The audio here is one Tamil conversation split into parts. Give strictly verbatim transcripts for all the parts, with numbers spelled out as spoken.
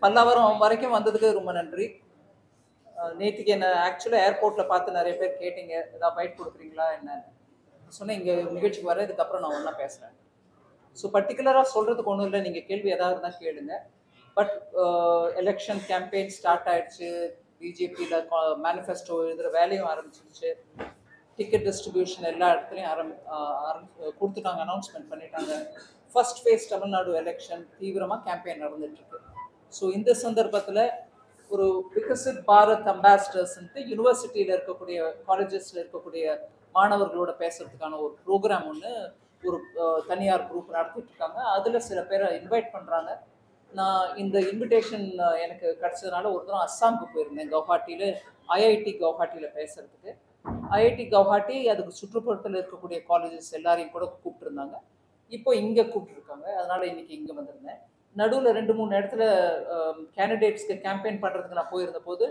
பல்லாவரம் வரைக்கும் வந்ததுக்கு ரொம்ப நன்றி. நேற்றுக்கு என்ன ஆக்சுவலாக ஏர்போர்ட்டில் பார்த்து நிறைய பேர் கேட்டீங்க, ஏதாவது பைட் கொடுக்குறீங்களா என்னன்னு சொன்னேன். இங்கே நிகழ்ச்சிக்கு வர இதுக்கப்புறம் நான் ஒன்றா பேசுகிறேன். ஸோ பர்டிகுலராக சொல்கிறதுக்கு ஒன்றும் இல்லை, நீங்கள் கேள்வி ஏதாவது இருந்தால் கேளுங்க. பட் எலெக்ஷன் கேம்பெயின் ஸ்டார்ட் ஆகிடுச்சு, பிஜேபியில் மேனிஃபெஸ்டோ எழுதுகிற வேலையும் ஆரம்பிச்சிருச்சு, டிக்கெட் டிஸ்ட்ரிபியூஷன் எல்லா இடத்துலையும் ஆரம்பி ஆரம்பி கொடுத்துட்டாங்க, அனௌன்ஸ்மெண்ட் பண்ணிட்டாங்க. ஃபர்ஸ்ட் ஃபேஸ் தமிழ்நாடு எலெக்ஷன் தீவிரமாக கேம்பெயின் நடந்துட்டுருக்கு. ஸோ இந்த சந்தர்ப்பத்தில் ஒரு விகசித் பாரத் அம்பாசிடர்ஸ்ன்ட்டு யூனிவர்சிட்டியில் இருக்கக்கூடிய காலேஜஸில் இருக்கக்கூடிய மாணவர்களோட பேசுறதுக்கான ஒரு ப்ரோக்ராம் ஒன்று ஒரு தனியார் குரூப் நடத்திட்டு இருக்காங்க. அதில் சில பேரை இன்வைட் பண்ணுறாங்க. நான் இந்த இன்விடேஷன் எனக்கு கிடச்சதுனால ஒரு தரம் அஸ்ஸாமுக்கு போயிருந்தேன், கவுஹாட்டியில் ஐஐடி கவுஹாட்டியில் பேசுகிறதுக்கு. ஐஐடி கவுஹாட்டி அதுக்கு சுற்றுப்புறத்தில் இருக்கக்கூடிய காலேஜஸ் எல்லாரையும் கூட கூப்பிட்டுருந்தாங்க. இப்போ இங்கே கூப்பிட்டுருக்காங்க, அதனால் இன்றைக்கி இங்கே வந்திருந்தேன். நடுவில் ரெண்டு மூணு இடத்துல கேண்டிடேட்ஸ்க்கு கேம்பெயின் பண்ணுறதுக்கு நான் போயிருந்த போது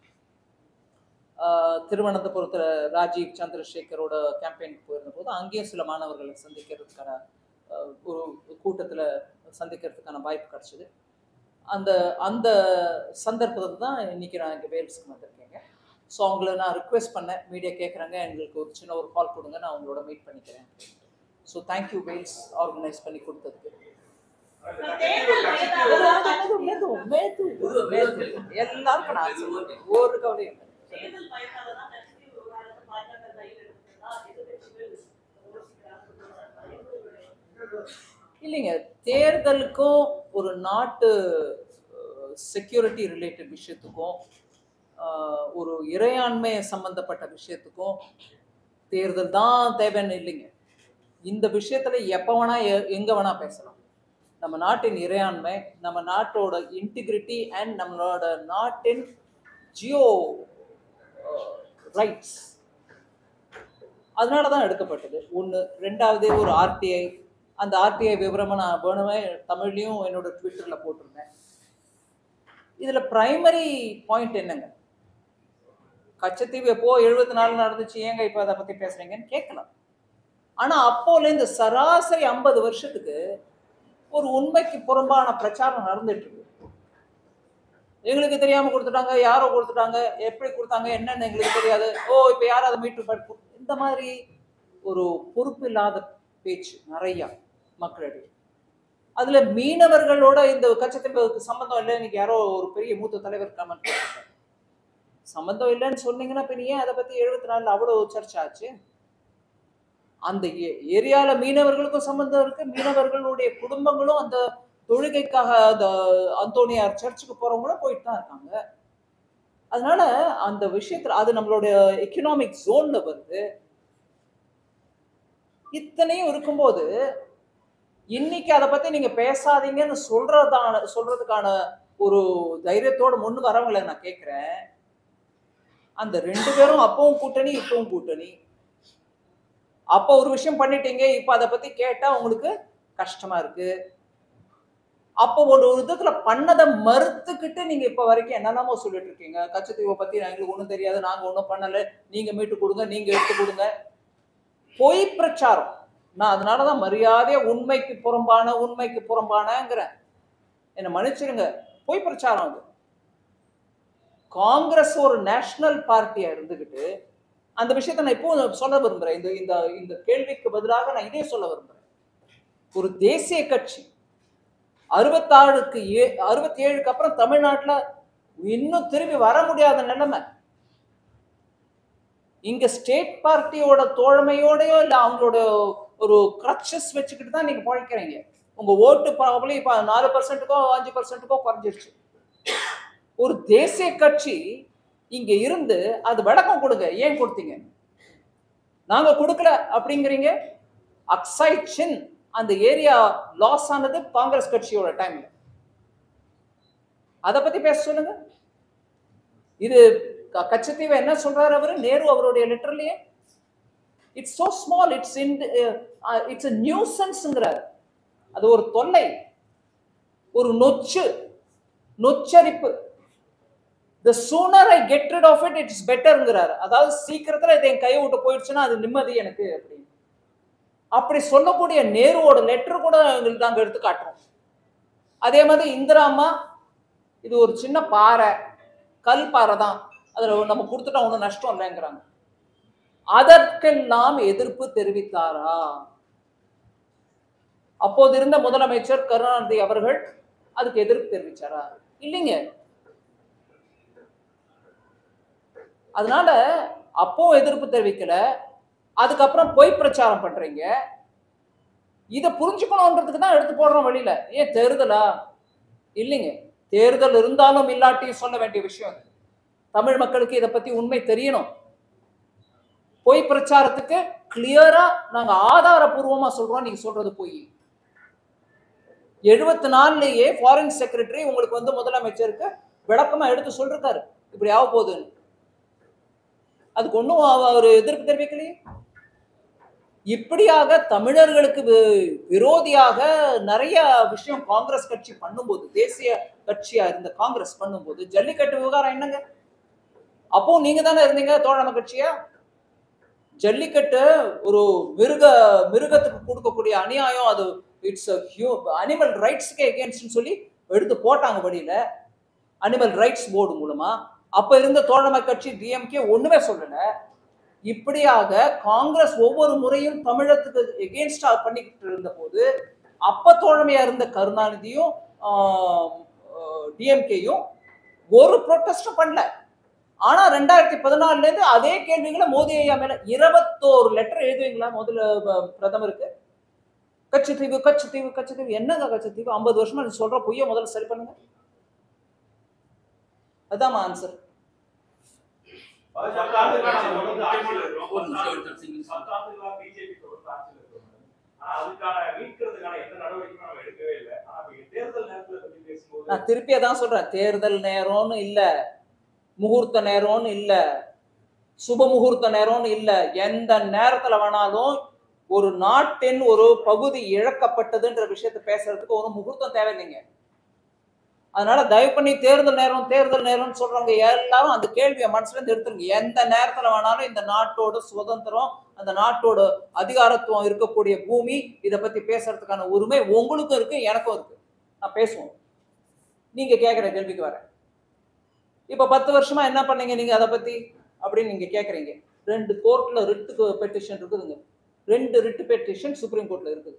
திருவனந்தபுரத்தில் ராஜீவ் சந்திரசேகரோட கேம்பெயினுக்கு போயிருந்த போது அங்கேயும் சில மாணவர்களை சந்திக்கிறதுக்கான ஒரு கூட்டத்தில் சந்திக்கிறதுக்கான வாய்ப்பு கிடச்சிது. அந்த அந்த சந்தர்ப்பத்தில் தான் இன்றைக்கி நான் இங்கே வேல்ஸ்க்கு வந்திருக்கேங்க. ஸோ அவங்கள நான் ரிக்வெஸ்ட் பண்ணேன், மீடியா கேட்குறாங்க, எங்களுக்கு ஒரு சின்ன ஒரு கால் கொடுங்க, நான் அவங்களோட மீட் பண்ணிக்கிறேன். ஸோ தேங்க்யூ வேல்ஸ் ஆர்கனைஸ் பண்ணி கொடுத்ததுக்கு. எல்லாருக்கும் நான் சொல்லுவேன், ஒரு கவலையும் இல்லை. இல்லைங்க, தேர்தலுக்கும் ஒரு நாட்டு செக்யூரிட்டி ரிலேட்டட் விஷயத்துக்கும் ஒரு இறையாண்மை சம்பந்தப்பட்ட விஷயத்துக்கும் தேர்தல் தான் தேவைன்னு இல்லைங்க. இந்த விஷயத்துல எப்போ வேணா எங்க வேணா பேசலாம். நம்ம நாட்டின் இறையாண்மை, நம்ம நாட்டோட இன்டிகிரிட்டி அண்ட் நம்மளோட நாட்டின் ஜியோ ரைட்ஸ், அதனால தான் எடுக்கப்பட்டது ஒன்று. ரெண்டாவது ஒரு ஆர்டிஐ, அந்த ஆர்டிஐ விவரமாக நான் வேணுமே தமிழ்லையும் என்னோட ட்விட்டரில் போட்டிருந்தேன். இதில் ப்ரைமரி பாயிண்ட் என்னங்க, கச்சத்தீவு எப்போ எழுபத்தி நாலு நடந்துச்சு, ஏங்க இப்போ அதை பற்றி பேசுகிறீங்கன்னு கேட்கலாம். ஆனால் அப்போலேருந்து சராசரி ஐம்பது வருஷத்துக்கு ஒரு உண்மைக்கு புறம்பான பிரச்சாரம் நடந்துட்டு இருக்கு. எங்களுக்கு தெரியாமல் கொடுத்துட்டாங்க, யாரோ கொடுத்துட்டாங்க, எப்படி கொடுத்தாங்க என்னன்னு எங்களுக்கு தெரியாது, ஓ இப்போ யாரும் அதை மீட்டு, இந்த மாதிரி ஒரு பொறுப்பு இல்லாத பேச்சு நிறையா மக்களிடையே. அதுல மீனவர்களோட இந்த கச்சத்தீவுக்கு சம்பந்தம் இல்லை, இன்னைக்கு யாரோ ஒரு பெரிய மூத்த தலைவர் கமெண்ட் சம்பந்தம் இல்லைன்னு சொன்னீங்கன்னா இப்போ ஏன் அதை பத்தி எழுபத்தி நாலுல அவ்வளோ சர்ச்சை ஆச்சு? அந்த ஏரியால மீனவர்களுக்கும் சம்பந்தம் இருக்கு, மீனவர்களுடைய குடும்பங்களும் அந்த தொழுகைக்காக அந்த அந்தோனியார் சர்ச்சுக்கு போறவங்களும் போயிட்டு தான் இருக்காங்க. அதனால அந்த விஷயத்துல அது நம்மளுடைய எக்கனாமிக் ஜோன்ல வருது. இத்தனையும் இருக்கும்போது இன்னைக்கு அதை பத்தி நீங்க பேசாதீங்கன்னு சொல்றதான சொல்றதுக்கான ஒரு தைரியத்தோட முன்னு வரவங்களை நான் கேட்கிறேன். அந்த ரெண்டு பேரும் அப்பவும் கூட்டணி இப்பவும் கூட்டணி. அப்போ ஒரு விஷயம் பண்ணிட்டீங்க, இப்ப அதை பத்தி கேட்டா உங்களுக்கு கஷ்டமா இருக்கு. அப்போ ஒரு விதத்துல பண்ணதை மறுத்துக்கிட்டு நீங்க இப்ப வரைக்கும் என்னெல்லாமோ சொல்லிட்டு இருக்கீங்க. கச்சத்தீவை பத்தி எங்களுக்கு ஒன்றும் தெரியாது, நாங்க ஒன்றும் பண்ணல, நீங்க மீட்டு கொடுங்க, நீங்க எடுத்து கொடுங்க. பொய் பிரச்சாரம். நான் அதனாலதான் மரியாதையா உண்மைக்கு புறம்பான உண்மைக்கு புறம்பானங்கிறேன். என்ன மன்னிச்சிருங்க, பொய் பிரச்சாரம் அது. காங்கிரஸ் ஒரு நேஷனல் பார்ட்டியா இருந்துகிட்டு அந்த விஷயத்தை நான் இப்போ சொல்ல விரும்புறேன். இந்த இந்த இந்த கேள்விக்கு பதிலாக நான் இதே சொல்ல விரும்புறேன். ஒரு தேசிய கட்சி அறுபத்தாறுக்கு ஏ அறுபத்தி ஏழுக்கு அப்புறம் தமிழ்நாட்டுல இன்னும் திரும்பி வர முடியாத நிலைமை. இங்க ஸ்டேட் பார்ட்டியோட தோழமையோடயோ இல்ல அவங்களோட ஒரு கிரட்சஸ் வச்சுக்கிட்டு தான் நீங்க பழைக்கிறீங்க. உங்க ஓட்டு ப்ராபபிலி இப்ப நாலு பர்சன்ட்டுக்கோ அஞ்சு பர்சன்ட்டுக்கோ குறைஞ்சிருச்சு. ஒரு தேசிய கட்சி இங்க இருந்து அது விளக்கம் கொடுங்க, ஏன் கொடுத்தீங்க? நாங்க கொடுக்கல அப்படிங்கிறீங்க. அக்ஸாய் சின் அந்த ஏரியா லாஸ் ஆனது காங்கிரஸ் கட்சியோட டைம்ல. அதை பத்தி பேச சொல்லுங்க. இது கச்சத்தீவை என்ன சொல்றாரு அவரு, நேரு அவருடைய லெட்டர்லயே, it's so small, it's in it's a நியூசன்ஸ்ங்கறார். அது ஒரு தொல்லை, ஒரு நொச்சு, நொச்சரிப்பு. the sooner I get rid of it, it's betterங்கறார். அதாவது சீக்கிரத்துல இதை என் கையை விட்டு போயிடுச்சுன்னா அது நிம்மதி எனக்கு அப்படி. அப்படி சொல்லக்கூடிய நேருவோட லெட்டர் கூட நாங்க எடுத்து காட்டுறோம். அதே மாதிரி இந்திரா அம்மா இது ஒரு சின்ன பாறை, கல் பாறை தான், அதுல நம்ம கொடுத்துட்டா ஒன்றும் நஷ்டம் இல்லைங்கிறாங்க. அதற்கெல்லாம் எதிர்ப்பு தெரிவித்தாரா? அப்போது இருந்த முதலமைச்சர் கருணாநிதி அவர்கள் அதுக்கு எதிர்ப்பு தெரிவிச்சாரா? இல்லைங்க. அதனால அப்போ எதிர்ப்பு தெரிவிக்கல, அதுக்கப்புறம் பொய் பிரச்சாரம் பண்றீங்க. இதை புரிஞ்சுக்கணும்ன்றதுக்கு தான் எடுத்து போடுறோம் வெளியில. ஏன் தேர்தலா? இல்லைங்க, தேர்தல் இருந்தாலும் இல்லாட்டியும் சொல்ல வேண்டிய விஷயம். தமிழ் மக்களுக்கு இதை பத்தி உண்மை தெரியணும். பொய் பிரச்சாரத்துக்கு கிளியரா நாங்க ஆதாரபூர்வமா சொல்றோம், நீங்க சொல்றது பொய். எழுபத்தி நாலுலயே ஃபாரின் செக்ரட்டரி உங்களுக்கு வந்து முதலமைச்சருக்கு விளக்கமா எடுத்து சொல்றாரு இப்படி ஆக போகுதுன்னு. அதுக்கு ஒன்றும் அவர் எதிர்ப்பு தெரிவிக்கலையே. இப்படியாக தமிழர்களுக்கு விரோதியாக நிறைய விஷயம் காங்கிரஸ் கட்சி பண்ணும்போது, தேசிய கட்சியா இருந்த காங்கிரஸ் பண்ணும்போது, ஜல்லிக்கட்டு விவகாரம் என்னங்க? அப்போ நீங்க தானே இருந்தீங்க தோழமை கட்சியா. ஜல்லிக்கட்டு ஒரு மிருக மிருகத்துக்கு கொடுக்கக்கூடிய அநியாயம், அது இட்ஸ் அனிமல் ரைட்ஸ்க்கு எகேன்ஸ்ட்னு சொல்லி எடுத்து போட்டாங்க வெளியில, அனிமல் ரைட்ஸ் போர்டு மூலமா. அப்ப இருந்த தோழமை கட்சி டிஎம்கே ஒண்ணுமே சொல்லல. இப்படியாக காங்கிரஸ் ஒவ்வொரு முறையும் தமிழகத்துக்கு எகேன்ஸ்டா பண்ணிக்கிட்டு இருந்த போது, அப்ப தோழமையா இருந்த கருணாநிதியும் டிஎம்கேயும் ஒரு ப்ரொட்டஸ்டும் பண்ணல. ஆனா ரெண்டாயிரத்தி பதினாலுல இருந்து அதே கேள்விகளை மோடி ஐயா மேல இருபத்தோரு லெட்டர் எழுதுவீங்களா முதல்ல பிரதமருக்கு? கட்சித்தீவு கட்சித்தீவு கட்சித்தீவு. என்னங்க கட்சித்தீவு? ஐம்பது வருஷமா நீ சொல்ற பொய்ய முதல்ல சரி பண்ணுங்க. அதான் ஆன்சர். நான் திருப்பி அதான் சொல்றேன், தேர்தல் நேரம்னு இல்ல, முகூர்த்த நேரம்னு இல்ல, சுப முகூர்த்த நேரம்னு இல்ல. எந்த நேரத்துல வேணாலும் ஒரு நாட்டின் ஒரு பகுதி இழக்கப்பட்டதுன்ற விஷயத்தை பேசுறதுக்கு ஒரு முகூர்த்தம் தேவையில்லைங்க. அதனால தயவு பண்ணி தேர்தல் நேரம் தேர்தல் நேரம்னு சொல்றவங்க எல்லாரும் அந்த கேள்வியை மனசுல இருந்து எடுத்துருங்க. எந்த நேரத்துல வேணாலும் இந்த நாட்டோட சுதந்திரம், அந்த நாட்டோட அதிகாரத்துவம் இருக்கக்கூடிய பூமி, இதை பத்தி பேசுறதுக்கான உரிமை உங்களுக்கும் இருக்கு, எனக்கும் இருக்கு. நான் பேசுவோம். நீங்க கேட்கிற கேள்விக்கு வரேன். இப்ப பத்து வருஷமா என்ன பண்ணீங்க நீங்க அதை பத்தி அப்படின்னு நீங்க கேக்குறீங்க. ரெண்டு கோர்ட்ல ரிட்டு பெட்டிஷன் இருக்குதுங்க. ரெண்டு ரிட்டு பெட்டிஷன் சுப்ரீம் கோர்ட்ல இருக்குது.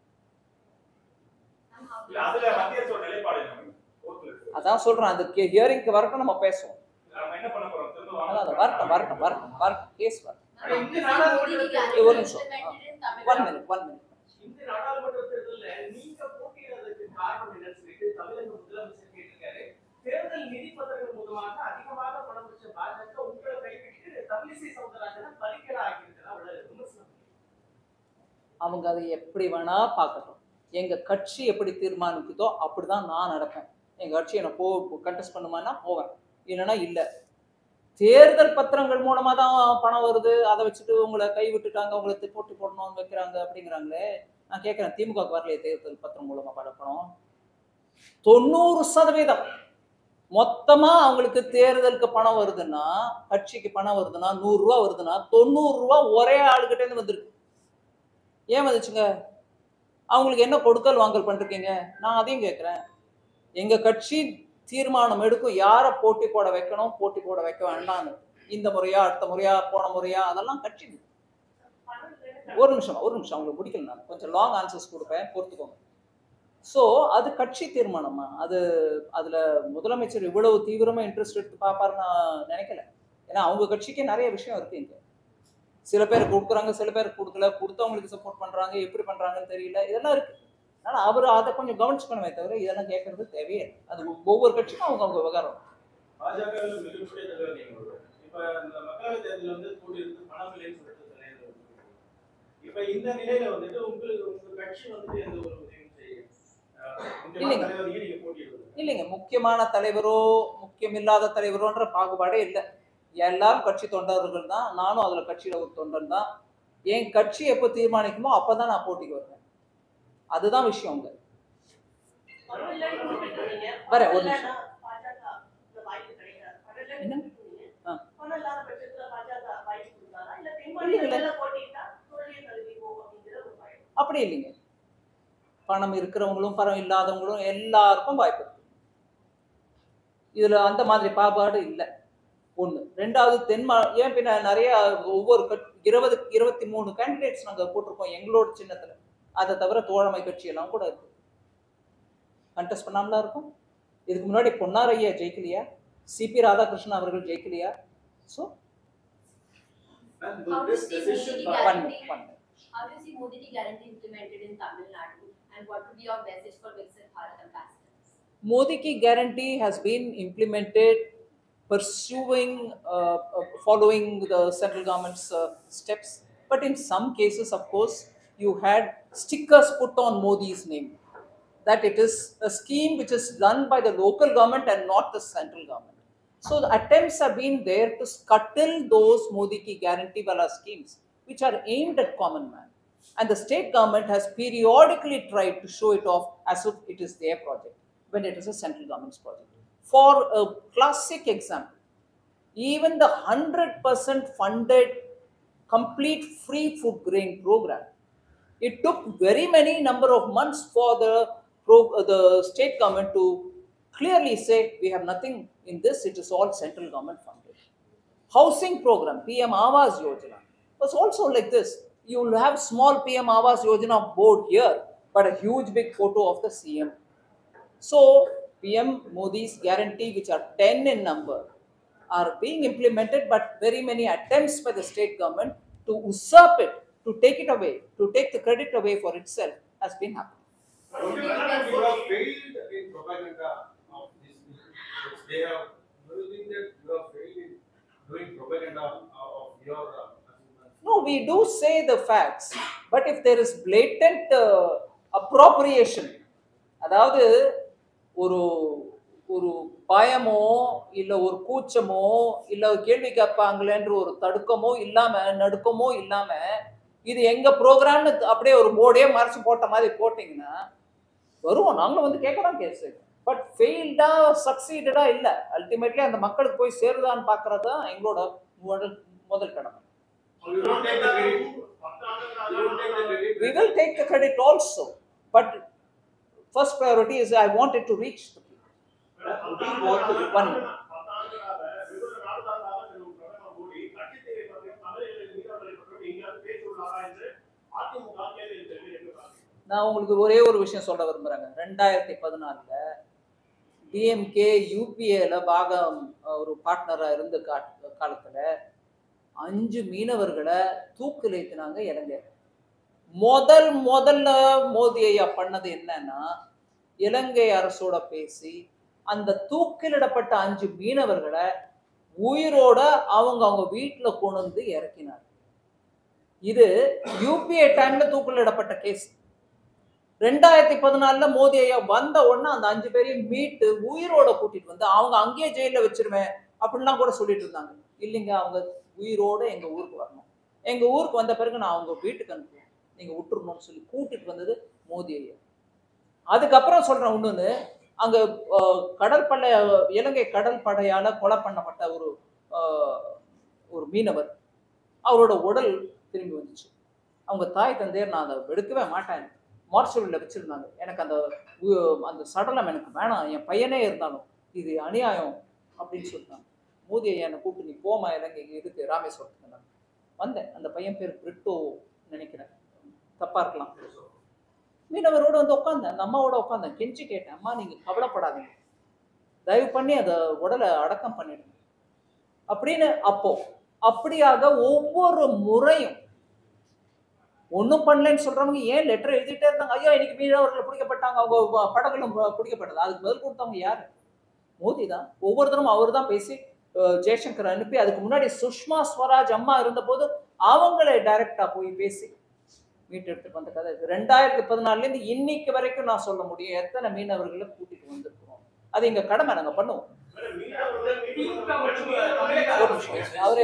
அதான் சொல்றேன், அந்த ஹியரிங்க்கு வரட்டும், நம்ம பேசுவோம். அதான் வரட்டும் வரட்டும் வரட்டும் வரட்டும் கேஸ் வரட்டும். ஒரு நிமிஷம், ஒன் மினிட் ஒன் மினிட். இந்த நாடாளுமன்ற தேர்தல்ல நீங்க போட்டியிடுறதுக்கு காரணம் என்னன்னு சொல்லிட்டு தமிழக முதலமைச்சர் கேட்டிருக்காரு. தேர்தல் நிதி பத்திரங்கள் மூலமாக அதிகமாக பணம் பெற்ற பாஜக உங்களை கைவிட்டு தமிழிசை சவுந்தரராஜனை பலிக்கடா ஆகியிருக்கிறதா விமர்சனம். அவங்க அதை எப்படி வேணா பார்க்கட்டும். எங்க கட்சி எப்படி தீர்மானிக்குதோ அப்படிதான் நான் நடப்பேன். எங்க கட்சி என்ன போ கண்டெஸ்ட் பண்ணுமானா போவேன், இல்லைன்னா இல்லை. தேர்தல் பத்திரங்கள் மூலமா தான் பணம் வருது, அதை வச்சுட்டு உங்களை கை விட்டுட்டாங்க, உங்களை போட்டி போடணும்னு வைக்கிறாங்க அப்படிங்கிறாங்களே. நான் கேட்கிறேன், திமுக வரலையே தேர்தல் பத்திரம் மூலமா பணம்? தொண்ணூறு சதவீதம் மொத்தமா அவங்களுக்கு தேர்தலுக்கு பணம் வருதுன்னா, கட்சிக்கு பணம் வருதுன்னா, நூறு ரூபா வருதுன்னா தொண்ணூறு ரூபா ஒரே ஆளுகிட்டே இருந்து வந்துருக்கு. ஏன் வந்துச்சுங்க? அவங்களுக்கு என்ன கொடுக்கல் வாங்கல் பண்றீங்க? நான் அதையும் கேட்கிறேன். எங்க கட்சி தீர்மானம் எடுக்கும் யாரை போட்டி போட வைக்கணும், போட்டி போட வைக்க வேண்டாம்னு. இந்த முறையா அடுத்த முறையா போன முறையா அதெல்லாம் கட்சி. ஒரு நிமிஷம் ஒரு நிமிஷம் அவங்களுக்கு முடிக்கல, நான் கொஞ்சம் லாங் ஆன்சர்ஸ் கொடுப்பேன், பொறுத்துக்கோங்க. ஸோ அது கட்சி தீர்மானமா? அது அதுல முதலமைச்சர் இவ்வளவு தீவிரமா இன்ட்ரெஸ்ட் எடுத்து பார்ப்பாருன்னு நான் நினைக்கல. ஏன்னா அவங்க கட்சிக்கு நிறைய விஷயம் இருக்கு இங்க. சில பேர் கொடுக்குறாங்க, சில பேர் கொடுக்கல, கொடுத்தவங்களுக்கு சப்போர்ட் பண்றாங்க, எப்படி பண்றாங்கன்னு தெரியல, இதெல்லாம் இருக்கு. ஆனா அவர் அதை கொஞ்சம் கவனிச்சுக்கணுமே தவிர இதெல்லாம் கேட்கறது தேவையே. அது ஒவ்வொரு கட்சிக்கும் அவங்க அவங்க விவகாரம். இல்லைங்க, முக்கியமான தலைவரோ முக்கியமில்லாத தலைவரோன்ற பாகுபாடே இல்லை. எல்லாரும் கட்சி தொண்டர்கள் தான். நானும் அதுல கட்சியில ஒரு தொண்டன் தான். என் கட்சி எப்போ தீர்மானிக்குமோ அப்பதான் நான் போட்டிக்கு வருவேன். அதுதான் விஷயம். அங்க வர ஒரு நிமிஷம். அப்படி இல்லைங்க, பணம் இருக்கிறவங்களும் பணம் இல்லாதவங்களும் எல்லாருக்கும் வாய்ப்பு இருக்கு. இதுல அந்த மாதிரி பாகுபாடு இல்லை. ஒன்று. ரெண்டாவது தென்மா ஏன் பின்ன நிறைய ஒவ்வொரு இருபது இருபத்தி மூணு கேண்டிடேட்ஸ் நாங்கள் போட்டிருக்கோம் எங்களோட சின்னத்தில். அதை தவிர தோழமை கட்சியெல்லாம் கூட இருக்கு. கண்டெஸ்ட் பண்ணாமலாம் இருக்கும். இதுக்கு முன்னாடி பொன்னார் ஐயா ஜெயிக்கலையா? சிபி ராதாகிருஷ்ணன் அவர்கள் ஜெயிக்கலையா? So How do you see Modi guarantee implemented in Tamil Nadu, and what would be your message for Viksit Bharat ambassadors? Modi ki guarantee has been implemented pursuing, uh, uh, following the central government's uh, steps. But in some cases, of course, you had stickers put on Modi's name, that it is a scheme which is done by the local government and not the central government. So the attempts have been there to scuttle those Modi ki guarantee wala schemes, which are aimed at common man. And the state government has periodically tried to show it off as if it is their project, when it is a central government's project. For a classic example, even the one hundred percent funded complete free food grain program, it took very many number of months for the, pro, uh, the state government to clearly say, we have nothing in this, it is all central government funded. Housing program, P M Awas Yojana, was also like this. You will have small P M Awas Yojana board here, but a huge big photo of the C M. So P M Modi's guarantee, which are ten in number, are being implemented, but very many attempts by the state government to usurp it, to take it away, to take the credit away for itself, has been happening. You have failed in propaganda of this. They have, do you think that you have failed in doing propaganda of your achievements? No, we do say the facts, but if there is blatant uh, appropriation, அதாவது ஒரு ஒரு பயமோ இல்லை ஒரு கூச்சமோ இல்லை கேள்வி கேட்பாங்களேன்ற ஒரு தடுக்கமோ இல்லாமல் நடுக்கமோ இல்லாமல் இது எங்கள் ப்ரோக்ராம்னு அப்படியே ஒரு போர்டே மறைச்சு போட்ட மாதிரி போட்டிங்கன்னா வருவோம். நாங்களும் வந்து கேட்க தான் கேஸ். பட் ஃபெயில்டா சக்சீடடா இல்லை, அல்டிமேட்லி அந்த மக்களுக்கு போய் சேருதான்னு பார்க்கறது தான் எங்களோட முதல் முதல் கடமை. We will take the credit also, but first priority is I wanted to reach the people. One minute. நான் உங்களுக்கு ஒரே ஒரு விஷயம் சொல்ல விரும்புகிறேங்க. ரெண்டாயிரத்தி பதினாலில் டிஎம்கே யூபிஏல பாகம் ஒரு பார்ட்னராக இருந்த காலத்தில் அஞ்சு மீனவர்களை தூக்கில் ஏற்றினாங்க இலங்கை. முதல் முதல்ல மோடி ஐயா பண்ணது என்னன்னா, இலங்கை அரசோட பேசி அந்த தூக்கிலிடப்பட்ட அஞ்சு மீனவர்களை உயிரோட அவங்க அவங்க வீட்டில் கொண்டு வந்து இறக்கினார். இது யூபிஏ டைம்ல தூக்கிலிடப்பட்ட கேஸ். ரெண்டாயிரத்தி பதினாலுல மோடி ஐயா வந்த உடனே அந்த அஞ்சு பேரையும் மீட்டு உயிரோட கூட்டிட்டு வந்து அவங்க அங்கேயே ஜெயிலில் வச்சிருவேன் அப்படின்லாம் கூட சொல்லிட்டு இருந்தாங்க. இல்லைங்க, அவங்க உயிரோட எங்க ஊருக்கு வரணும், எங்க ஊருக்கு வந்த பிறகு நான் அவங்க வீட்டுக்கு அனுப்புவேன், நீங்க விட்டுருணும்னு சொல்லி கூட்டிட்டு வந்தது மோடி ஐயா. அதுக்கப்புறம் சொல்றேன் இன்னொன்னு, அங்க கடற்படை இலங்கை கடல் படையால கொலை பண்ணப்பட்ட ஒரு ஒரு மீனவர், அவரோட உடல் திரும்பி வந்துச்சு. அவங்க தாய் தந்தையர் நான் அதை எடுக்கவே மாட்டேன் மார்ச்சரியில் வச்சிருந்தாங்க. எனக்கு அந்த அந்த சடலம் எனக்கு வேணாம், என் பையனே இருந்தாலும் இது அநியாயம் அப்படின்னு சொல்லிட்டாங்க. மோடி ஐயா என்னை கூப்பிட்டு நீ போமா இலங்கை இதுக்கு ராமேஸ்வரத்துக்கு. நான் வந்தேன். அந்த பையன் பேர் பிரிட்டோ நினைக்கிறேன், தப்பா இருக்கலாம். மீனவரோட வந்து உட்காந்தேன், அந்த அம்மாவோட உட்காந்தேன், கெஞ்சி கேட்டேன், அம்மா நீங்க கவலைப்படாதீங்க, தயவு பண்ணி அதை உடலை அடக்கம் பண்ணிடுங்க அப்படின்னு. அப்போ அப்படியாக ஒவ்வொரு முறையும் ஒன்றும் பண்ணலன்னு சொல்றவங்க ஏன் லெட்டர் எழுதிட்டே இருந்தாங்க, ஐயா இன்னைக்கு மீனவர்கள் பிடிக்கப்பட்டாங்க, அவங்க படகுகளும் பிடிக்கப்பட்டது. அதுக்கு பதில் கொடுத்தவங்க யாரு? மோடி தான். ஒவ்வொரு தரம் அவர் தான் பேசி ஜெய்சங்கர் அனுப்பி, அதுக்கு முன்னாடி சுஷ்மா ஸ்வராஜ் அம்மா இருந்த போது அவங்களே டைரக்டா போய் பேசி மீட்டு எடுத்துட்டு வந்த கதை. ரெண்டாயிரத்தி பதினாலுல இருந்து இன்னைக்கு வரைக்கும் நான் சொல்ல முடியும் எத்தனை மீனவர்களை கூட்டிட்டு வந்திருக்கிறோம். அது எங்க கடமை, நாங்க பண்ணுவோம். அவரே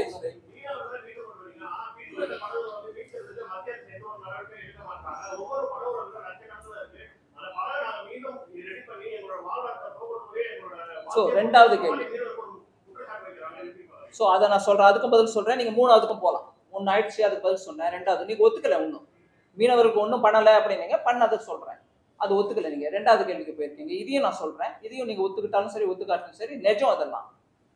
சோ ரெண்டாவது கேள்வி. சோ அதை நான் சொல்றேன், அதுக்கும் பதில் சொல்றேன். நீங்க மூணாவதுக்கும் போகலாம். ஒன்னு ஆயிடுச்சு, அதுக்கு பதில் சொன்னேன். ரெண்டாவது நீங்க ஒத்துக்கல, ஒன்றும் மீனவருக்கு ஒன்றும் பண்ணலை அப்படின்னீங்க, பண்ணதை சொல்றேன். அது ஒத்துக்கல. நீங்க ரெண்டாவது கேள்விக்கு போயிருக்கீங்க. இதையும் நான் சொல்றேன். இதையும் நீங்க ஒத்துக்கிட்டாலும் சரி ஒத்துக்காட்டாலும் சரி நிஜம் அதெல்லாம்.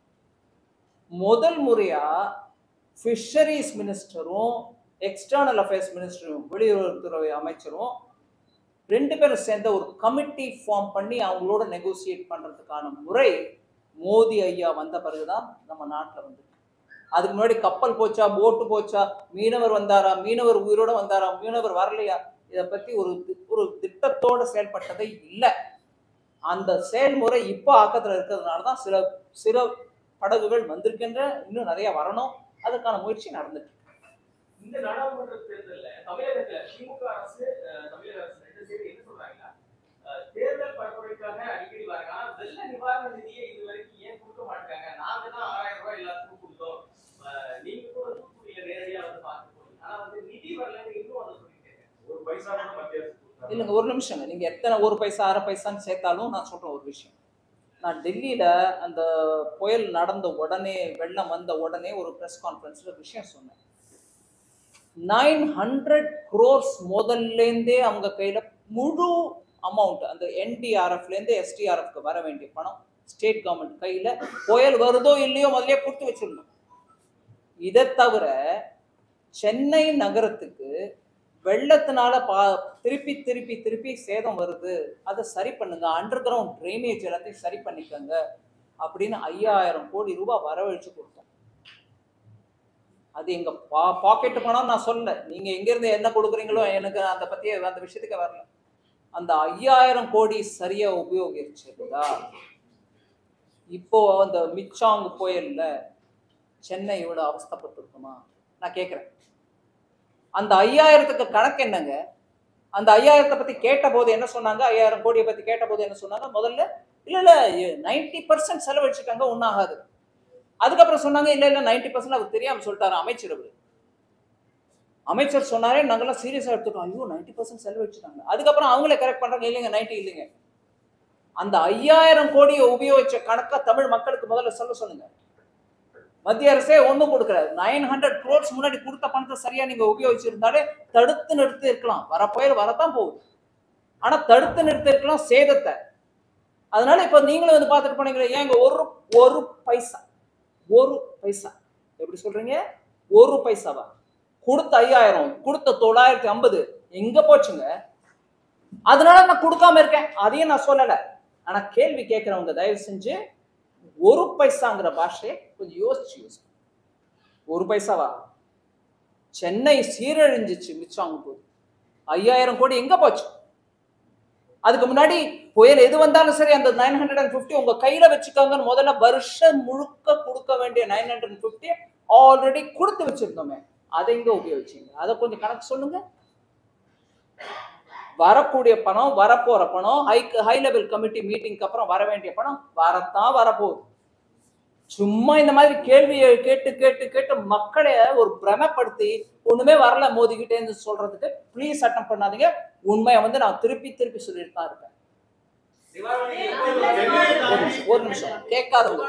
முதல் முறையா ஃபிஷரிஸ் மினிஸ்டரும் எக்ஸ்டர்னல் அஃபேர்ஸ் மினிஸ்டரும் வெளியுறவுத்துறை அமைச்சரும் ரெண்டு பேரும் சேர்ந்த ஒரு கமிட்டி ஃபார்ம் பண்ணி அவங்களோட நெகோசியேட் பண்றதுக்கான முறை மோடி ஐயா வந்த பிறகுதான் நம்ம நாட்டில் வந்து. அதுக்கு முன்னாடி கப்பல் போச்சா, போட்டு போச்சா, மீனவர் வந்தாரா, மீனவர் உயிரோட வந்தாரா, மீனவர் வரலையா, இதை பத்தி ஒரு ஒரு திட்டத்தோட செயல்பட்டதே இல்லை. அந்த செயல்முறை இப்போ ஆக்கத்தில் இருக்கிறதுனால தான் சில சில படகுகள் வந்திருக்கின்ற, இன்னும் நிறைய வரணும், அதுக்கான முயற்சி நடந்துட்டு. இந்த நாடாளுமன்ற தேர்தலில் தமிழகத்துல திமுக அரசு தமிழக அரசு ரெண்டு பேரும் என்ன சொல்றாங்கன்னா, தேர்தல் பரப்புரைக்காக அடிக்கடி வராங்க, ஆனா வெள்ள நிவாரண நிதியை இது வரைக்கும் ஏன் கொடுக்க மாட்டாங்க, நாங்க தான் ஆறாயிரம் ரூபாய் எல்லாத்துக்கும் கொடுத்தோம், நீங்க கூட தூத்துக்குடியில நேரடியா வந்து பார்த்து போறீங்க, ஆனா வந்து நிதி வரலன்னு இன்னும் அதை சொல்லிட்டேன். ஒரு பைசா கூட மத்திய அரசு இல்லைங்க, ஒரு நிமிஷங்க. நீங்க எத்தனை ஒரு பைசா அரை பைசான்னு சேர்த்தாலும் நான் சொல்றேன் ஒரு விஷயம். நான் டெல்லியில அந்த புயல் நடந்த உடனே, வெள்ளம் வந்த உடனே ஒரு ப்ரெஸ் கான்ஃபரன்ஸ்ல விஷயம் சொன்னேன். நைன் ஹண்ட்ரட் குரோர்ஸ் முதல்லேருந்தே அவங்க கையில முழு அமௌண்ட், அந்த என்டிஆர்எஃப்லேருந்து எஸ்டிஆர்எஃப்க்கு வர வேண்டிய பணம் ஸ்டேட் கவர்மெண்ட் கையில புயல் வருதோ இல்லையோ முதலே கொடுத்து வச்சிருந்தோம். இதை தவிர சென்னை நகரத்துக்கு வெள்ளத்தினால பா திருப்பி திருப்பி திருப்பி சேதம் வருது, அதை சரி பண்ணுங்க, அண்டர் கிரவுண்ட் ட்ரைனேஜ் எல்லாத்தையும் சரி பண்ணிக்கோங்க அப்படின்னு ஐயாயிரம் கோடி ரூபாய் வரவழைச்சு கொடுத்தோம். அது எங்க பா பாக்கெட்டு பணம் நான் சொல்ல, நீங்க எங்கிருந்து என்ன கொடுக்குறீங்களோ எனக்கு அதை பத்தி அந்த விஷயத்துக்கு வரல. அந்த ஐயாயிரம் கோடி சரியா உபயோகிச்சிருந்தா இப்போ அந்த மிச்சாங் புயல்ல சென்னை இவ்வளவு அவஸ்தப்பட்டிருக்குமா நான் கேட்கிறேன். அந்த ஐயாயிரத்துக்கு கணக்கு என்னங்க? அந்த ஐயாயிரத்தை பத்தி கேட்ட போது என்ன சொன்னாங்க? ஐயாயிரம் கோடியை பத்தி கேட்ட போது என்ன சொன்னாங்க? முதல்ல இல்ல இல்ல நைன்டி பர்சன்ட் செலவழிச்சுட்டாங்க, ஒன்னாகாது. அதுக்கப்புறம் சொன்னாங்க இல்ல இல்ல நைன்டி பர்சன்ட் அவர் தெரியாம சொல்லிட்டாரு அமைச்சர். அவரு அமைச்சர் சொன்னாரே, நாங்கெல்லாம் சீரியஸா எடுத்துட்டோம், ஐயோ நைன்டி பர்சன்ட் செலவழிச்சுட்டாங்க. அதுக்கப்புறம் அவங்களே கரெக்ட் பண்றாங்க, இல்லைங்க நைன்டி இல்லைங்க. அந்த ஐயாயிரம் கோடியை உபயோகிச்ச கணக்கா தமிழ் மக்களுக்கு முதல்ல சொல்ல சொல்லுங்க. மத்திய அரசே ஒன்றும் கொடுக்குறாரு. நைன் ஹண்ட்ரட் க்ரோர்ஸ் முன்னாடி கொடுத்த பணத்தை சரியா நீங்க உபயோகிச்சிருந்தாலே தடுத்து நிறுத்தி இருக்கலாம். வர புயல் வரத்தான் போகுது, ஆனா தடுத்து நிறுத்தி இருக்கலாம் சேதத்தை. அதனால இப்ப நீங்களும் வந்து பார்த்துட்டு போனீங்களே, ஏங்க ஒரு ஒரு பைசா ஒரு பைசா எப்படி சொல்றீங்க? ஒரு பைசாவா? கொடுத்த ஐயாயிரம் கொடுத்த தொள்ளாயிரத்தி ஐம்பது எங்க போச்சுங்க? அதனால நான் கொடுக்காம இருக்கேன், அதையும் நான் சொல்லலை. ஆனா கேள்வி கேட்கிறவங்க தயவு செஞ்சு ஒரு பைசாங்கிற பாஷையை கொஞ்சம் யோசிச்சு யோசி. ஒரு பைசாவா? சென்னை சீரழிஞ்சிச்சு மிச்சாங்க போது, ஐயாயிரம் கோடி எங்க போச்சு? அதுக்கு முன்னாடி புயல் எது வந்தாலும் சரி அந்த நைன் ஹண்ட்ரட் அண்ட் பிப்டி உங்க கையில வச்சுக்காங்கன்னு முதல்ல வருஷம் முழுக்க கொடுக்க வேண்டிய nine hundred and fifty already கொடுத்து வச்சிருந்தோமே, அதை எங்க உபயோகிச்சீங்க? அதை கொஞ்சம் கணக்கு சொல்லுங்க. வரக்கூடிய பணம், வரப்போற பணம், ஹை ஹை லெவல் கமிட்டி மீட்டிங்க்கு அப்புறம் வர வேண்டிய பணம் வரத்தான் வரப்போகுது. சும்மா இந்த மாதிரி கேள்வியை கேட்டு கேட்டு கேட்டு மக்களை ஒரு பிரமப்படுத்தி ஒண்ணுமே வரல மோதிக்கிட்டேன்னு சொல்றதுக்கு ப்ளீஸ் அட்டம் பண்ணாதீங்க. உண்மையை வந்து நான் திருப்பி திருப்பி சொல்லிட்டு தான் இருக்கேன். ஒரு நிமிஷம் கேட்காதவங்க.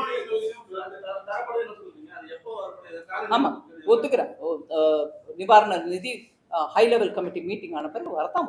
ஆமா ஒத்துக்கிறேன், நிவாரண நிதி ஹை லெவல் கமிட்டி மீட்டிங் ஆன பிறகு வரத்தான்.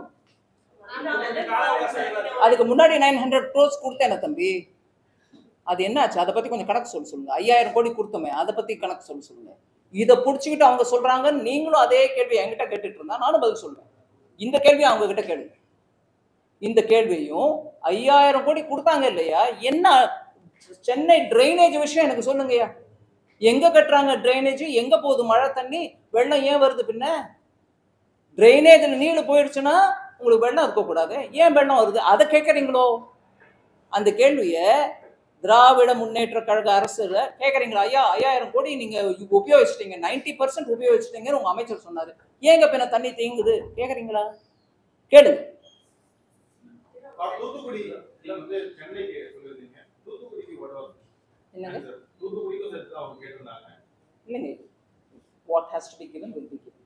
அதுக்கு முன்னாடி நைன் ஹண்ட்ரட் க்ரோர்ஸ் கொடுத்தேன் தம்பி, அது என்னாச்சு? அதை பத்தி கொஞ்சம் கணக்கு சொல்ல சொல்லுங்க. ஐயாயிரம் கோடி கொடுத்தோமே, அதை பத்தி கணக்கு சொல்ல சொல்லுங்க. இதை பிடிச்சிக்கிட்டு அவங்க சொல்றாங்க, நீங்களும் அதே கேள்வி என்கிட்ட கேட்டுட்டு இருந்தா நானும் பதில் சொல்றேன். இந்த கேள்வியும் அவங்க கிட்ட கேளுங்க. இந்த கேள்வியும் ஐயாயிரம் கோடி கொடுத்தாங்க இல்லையா, என்ன சென்னை டிரைனேஜ் விஷயம் எனக்கு சொல்லுங்கய்யா. எங்க கட்டுறாங்க டிரைனேஜ்? எங்க போகுது மழை தண்ணி? வெள்ளம் ஏன் வருது? பின்ன டிரைனேஜ்ல நீள் போயிடுச்சுன்னா உங்களுக்கு வெள்ளம் இருக்கக்கூடாது, ஏன் வெள்ளம் வருது? அதை கேட்கறீங்களோ? அந்த கேள்விய திராவிட முன்னேற்ற கழக அரசு கேட்கறீங்களா? ஐயா ஐயாயிரம் கோடி நீங்க உபயோகிச்சிட்டீங்க, நைன்டி பர்சன்ட் உபயோகிச்சிட்டீங்கன்னு உங்க அமைச்சர் சொன்னாரு, ஏங்க பின்ன தண்ணி தேங்குது கேட்கறீங்களா? கேளுங்க. தூத்துக்குடி வந்து சென்னைக்கு சொல்லிருந்தீங்க, தூத்துக்குடிக்கு என்னங்க? தூத்துக்குடிக்கு சேர்த்து அவங்க கேட்டிருந்தாங்க. இல்லைங்க, what has to be given will be given.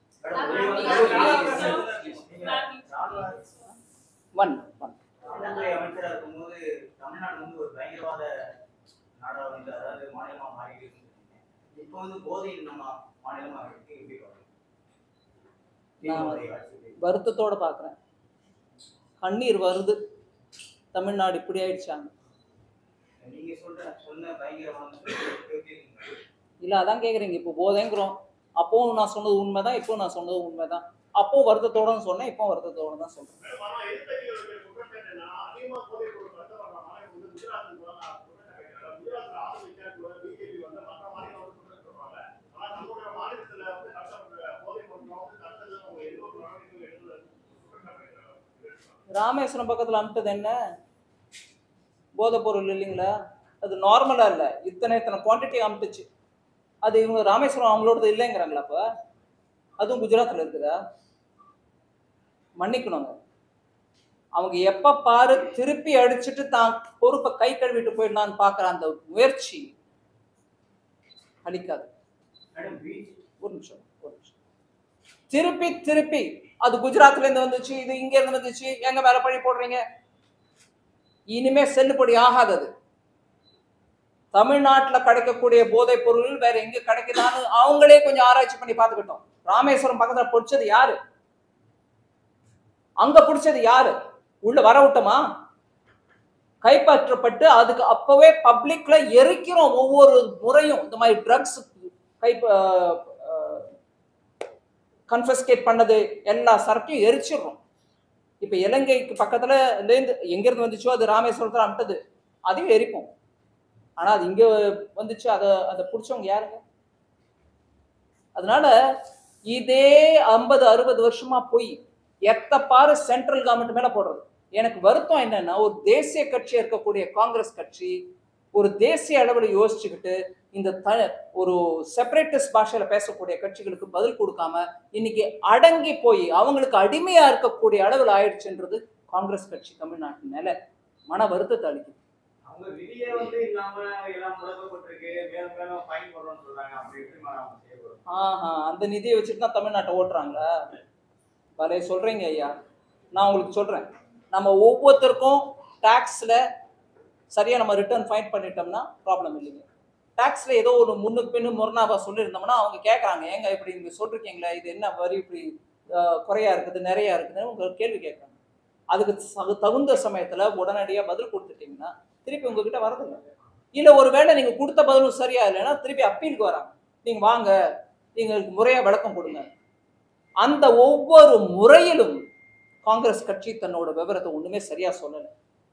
one one அமைச்சராக இருக்கும்போது தமிழ்நாடு வந்து ஒரு பயங்கரவாத நாடாக வந்து, அதாவது மாநிலமா மாறிட்டு இருக்கு. இப்போ வந்து போதையில் நம்ம மாநிலமா இருக்கு, எப்படி வருத்தத்தோட பாக்குறேன். கண்ணீர் வருது. தமிழ்நாடு இப்படி ஆயிடுச்சாங்க. நீங்க சொல்ற சொன்ன பயங்கரமான இல்லை அதான் கேட்குறீங்க. இப்போ போதைங்கிறோம், அப்போவும் நான் சொன்னது உண்மைதான், இப்போ நான் சொன்னது உண்மைதான். அப்போ வருத்தத்தோடன்னு சொன்னேன், இப்போ வருத்தத்தோடு தான் சொல்கிறேன். ராமேஸ்வரம் பக்கத்தில் அனுப்பிட்டது என்ன போதை பொருள் இல்லைங்களா? அது நார்மலாக இல்லை, இத்தனை இத்தனை குவான்டிட்டி அனுப்பிச்சு. அது இவங்க ராமேஸ்வரம் அவங்களோடது இல்லைங்கிறாங்களா? அப்போ அதுவும் குஜராத்தில் இருக்குதா? மன்னிக்கணுங்க. அவங்க எப்போ பாரு திருப்பி அடிச்சுட்டு தான் பொறுப்பை கை கழுவிட்டு போயிடலான்னு பார்க்குற அந்த முயற்சி அளிக்காது. ஒரு நிமிஷம் ஒரு நிமிஷம் திருப்பி திருப்பி அது குஜராத்ல இருந்து வந்துச்சு, இது இங்க இருந்து வந்துச்சு, எங்க மேல பழி போடுறீங்க? இனிமே செல்லுபடி ஆகாதது. தமிழ்நாட்டில் கிடைக்கக்கூடிய போதைப் பொருள் வேற எங்க கிடைக்குதான்னு அவங்களே கொஞ்சம் ஆராய்ச்சி பண்ணி பார்த்துக்கிட்டோம். ராமேஸ்வரம் பக்கத்துல பிடிச்சது யாரு? அங்க பிடிச்சது யாரு? உள்ள வர விட்டோமா? கைப்பற்றப்பட்டு அதுக்கு அப்பவே பப்ளிக்ல எரிக்கிறோம். ஒவ்வொரு முறையும் இந்த மாதிரி ட்ரக்ஸ் கை கன்ஃபஸ்கேட் பண்ணது எல்லா சரக்கையும் எரிச்சிடுறோம். இப்போ இலங்கைக்கு பக்கத்துல இருந்து எங்கிருந்து வந்துச்சோ அது ராமேஸ்வரத்தில் அனுப்பிட்டது, அதையும் எரிப்போம். ஆனா அது இங்க வந்துச்சு, அதை அதை பிடிச்சவங்க யாருங்க? அதனால இதே ஐம்பது அறுபது வருஷமா போய் எத்த பாரு சென்ட்ரல் கவர்மெண்ட் மேல போடுறது. எனக்கு வருத்தம் என்னன்னா, ஒரு தேசிய கட்சி இருக்கக்கூடிய காங்கிரஸ் கட்சி ஒரு தேசிய அளவில் யோசிச்சுக்கிட்டு இந்த த ஒரு செப்பரேட்டிஸ்ட் பாஷையில பேசக்கூடிய கட்சிகளுக்கு பதில் கொடுக்காம இன்னைக்கு அடங்கி போய் அவங்களுக்கு அடிமையா இருக்கக்கூடிய அளவில் ஆயிடுச்சுன்றது காங்கிரஸ் கட்சி தமிழ்நாட்டு மேல மன வருத்தத்தை அளிக்குது. அவங்க விதியை வந்து இல்லாம எல்லாம் முடக்கப்பட்டிருக்கு, மேலும் மேலும் ஃபைன் போடுறோம்னு சொல்றாங்க. அப்படி எப்படி ஆஹா அந்த நிதியை வச்சுட்டு தான் தமிழ்நாட்டை ஓட்டுறாங்களா? பலே சொல்றீங்க ஐயா. நான் உங்களுக்கு சொல்றேன், நம்ம ஒவ்வொருத்தருக்கும் டாக்ஸ்ல சரியா நம்ம ரிட்டர்ன் ஃபைன் பண்ணிட்டோம்னா ப்ராப்ளம் இல்லைங்க. டாக்ஸ்ல ஏதோ ஒரு முன்னுக்கு பின்னு முரணாவா சொல்லியிருந்தோம்னா அவங்க கேட்குறாங்க, ஏங்க இப்படி நீங்க சொல்றீங்களா, இது என்ன வரி இப்படி குறையா இருக்குது நிறையா இருக்குதுன்னு உங்க கேள்வி கேட்குறாங்க. அதுக்கு தகுந்த சமயத்துல உடனடியா பதில் கொடுத்துட்டீங்கன்னா திருப்பி உங்ககிட்ட வரதில்லை. இல்லை ஒரு வேளை நீங்க கொடுத்த பதிலும் சரியா இல்லைன்னா திருப்பி அப்பீலுக்கு வராங்க, நீங்க வாங்க எங்களுக்கு முறையா விளக்கம் கொடுங்க. அந்த ஒவ்வொரு முறையிலும் காங்கிரஸ் கட்சி தன்னோட விவரத்தை ஒண்ணுமே சரியா சொல்லலை.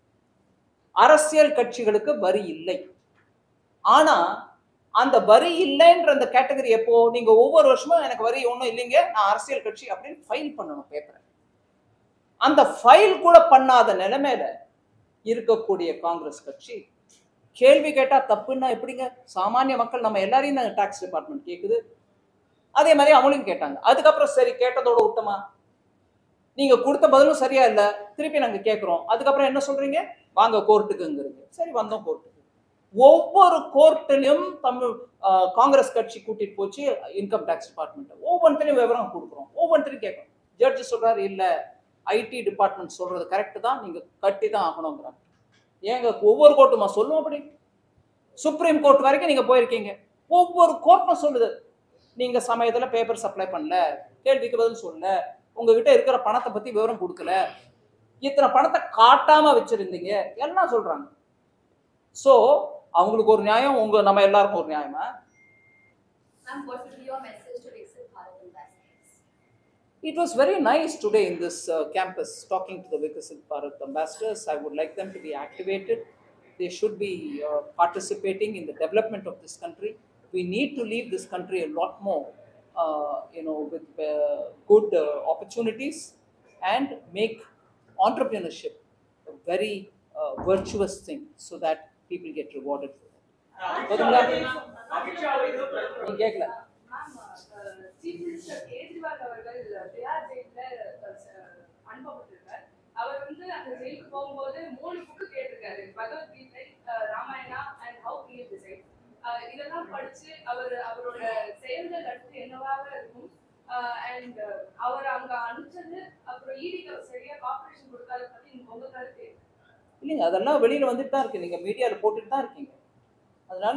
அரசியல் கட்சிகளுக்கு வரி இல்லை, ஆனா அந்த வரி இல்லைன்ற அந்த கேட்டகரி எப்போ நீங்க ஒவ்வொரு வருஷமும் எனக்கு வரி ஒன்றும் இல்லைங்க நான் அரசியல் கட்சி அப்படின்னு ஃபைல் பண்ணணும் பேப்பரை. அந்த ஃபைல் கூட பண்ணாத நிலைமையில இருக்கக்கூடிய காங்கிரஸ் கட்சி கேள்வி கேட்டா தப்புன்னா எப்படிங்க? சாமானிய மக்கள் நம்ம எல்லாரையும் தான் டாக்ஸ் டிபார்ட்மெண்ட் கேட்குது, அதே மாதிரி அவங்களும் கேட்டாங்க. அதுக்கப்புறம் சரி கேட்டதோட விட்டமா, நீங்க கொடுத்த பதிலும் சரியா இல்லை, திருப்பி நாங்க கேட்கிறோம். அதுக்கப்புறம் என்ன சொல்றீங்க? வாங்க கோர்ட்டுக்குங்கிறீங்க. சரி வந்தோம் கோர்ட்டுக்கு. ஒவ்வொரு கோர்ட்டிலும் தமிழ் காங்கிரஸ் கட்சி கூட்டிட்டு போச்சு இன்கம் டேக்ஸ் டிபார்ட்மெண்ட். ஒவ்வொன்றிலையும் விவரம் கொடுக்குறோம், ஒவ்வொன்றிலையும் கேட்கணும். ஜட்ஜு சொல்றாரு இல்ல ஐடி டிபார்ட்மெண்ட் சொல்றது கரெக்ட் தான், நீங்க கட்டி தான் ஆகணுங்கிறாங்க. ஏங்க ஒவ்வொரு கோர்ட்டுமா சொல்லுவோம்? அப்படி சுப்ரீம் கோர்ட் வரைக்கும் நீங்க போயிருக்கீங்க, ஒவ்வொரு கோர்ட்டும் சொல்லுது நீங்க சமயத்துல பேப்பர் சப்ளை பண்ணல, கேள்விக்கு பதில் சொல்லல, உங்ககிட்ட இருக்கிற பணத்தை பத்தி விவரம் கொடுக்கல, இத்தனை பணத்தை காட்டாம வச்சிருந்தீங்க எல்லாம் சொல்றாங்க. சோ அவங்களுக்கு ஒரு நியாயம், உங்க நம்ம எல்லாருக்கும் ஒரு நியாயமா? Ma'am, what would be your message to Viksit Bharat ambassadors? It was very nice today in this uh, campus talking to the Viksit Bharat ambassadors. I would like them to be activated. They should be uh, participating in the development of this country. We need to leave this country a lot more, uh, you know, with uh, good uh, opportunities and make entrepreneurship a very uh, virtuous thing so that people get rewarded for it. நீங்க கேட்கல? சீஃப் மினிஸ்டர் கேஜ்ரிவால் அவர்கள் திஹார் ஜெயில அனுப்பப்பட்டிருக்கார். அவர் வந்து அந்த ஜெயிலுக்கு போகும்போது மூணு புக்கு கேட்டிருக்காரு, Bhagavad Gita, Ramayana and how create decide. இதெல்லாம் படிச்சு அவர் அவரோட செயல்கள் அடுத்து என்னவாக இருக்கும் அண்ட் அவர் அங்க அனுப்பிச்சது அப்புறம் ஈடிக்கு சரியா கார்பரேஷன் கொடுக்காத பத்தி உங்க கருத்து? இல்லைங்க, அதெல்லாம் வெளியில் வந்துட்டு தான் இருக்கு, நீங்கள் மீடியாவில் போட்டுட்டு தான் இருக்கீங்க. அதனால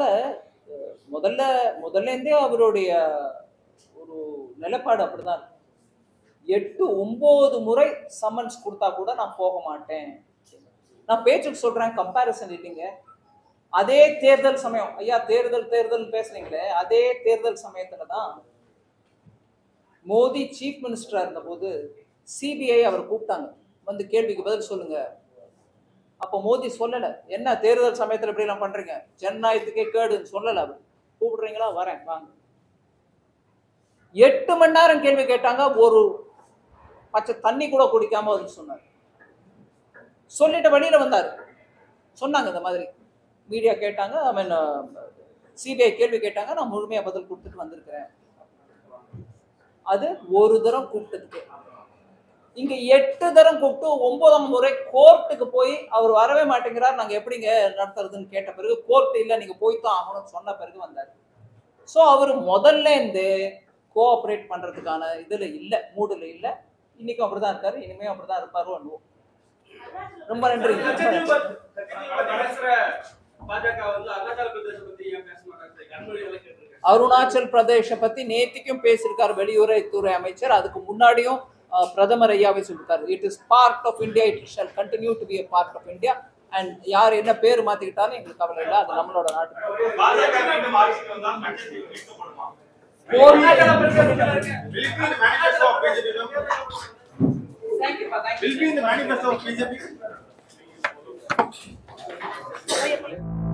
முதல்ல முதல்லேருந்தே அவருடைய ஒரு நிலைப்பாடு அப்படிதான் இருக்கு. எட்டு ஒன்பது முறை சம்மன்ஸ் கொடுத்தா கூட நான் போக மாட்டேன். நான் பேச்சுக்கு சொல்றேன், கம்பேரிசன் இல்லைங்க. அதே தேர்தல் சமயம், ஐயா தேர்தல் தேர்தல் பேசுறீங்களே, அதே தேர்தல் சமயத்துல தான் மோடி சீஃப் மினிஸ்டரா இருந்த போது சிபிஐ அவர் கூப்பிட்டாங்க, வந்து கேள்விக்கு பதில் சொல்லுங்க. அப்போ மோடி சொல்லல, என்ன தேர்தல் சமயத்துல இப்படி எல்லாம் பண்றீங்க, ஜனநாயகத்துக்கே கேடுன்னு சொல்லல. அவர் கூப்பிடுறீங்களா, வரேன் வாங்க. எட்டு மணி நேரம் கேள்வி கேட்டாங்க, ஒரு பச்சை தண்ணி கூட குடிக்காம வந்து சொன்னார். சொல்லிட்டு வெளியில வந்தார். சொன்னாங்க இந்த மாதிரி மீடியா கேட்டாங்க, ஐ மீன் சிபிஐ கேள்வி கேட்டாங்க, நான் முழுமையா பதில் கொடுத்துட்டு வந்திருக்கிறேன். அது ஒரு தரம் கூப்பிட்டதுக்கு. இங்க எட்டு தரம் கூப்பிட்டு ஒன்பதாம் முறை கோர்ட்டுக்கு போய் அவர் வரவே மாட்டேங்கிறார், நாங்க எப்படிங்க நடத்துறதுன்னு கேட்ட பிறகு கோர்ட் இல்ல நீங்க போய்தான் ஆகணும்னு சொன்ன பிறகு வந்தார். ஸோ அவர் முதல்ல இருந்து கோஆப்ரேட் பண்றதுக்கான இதுல இல்ல, மூடுல இல்ல. இன்னைக்கும் அப்படிதான் இருக்காரு, இனிமே அப்படிதான் இருப்பாரு. ரொம்ப நன்றி. அருணாச்சல் பிரதேச பத்தி நேத்திக்கும் பேசியிருக்காரு வெளியுறவுத்துறை அமைச்சர். அதுக்கு முன்னாடியும் பிரதமர் ஐயாவே சொல்லிருக்காரு, it is part of India, it shall continue to be a part of India. And யார் என்ன பேர் மாத்திக்கிட்டாலும் எங்களுக்கு கவலை இல்லை, அது நம்மளோட நாட்டு. Thank you, thank you. Will be in the manifesto of B J P.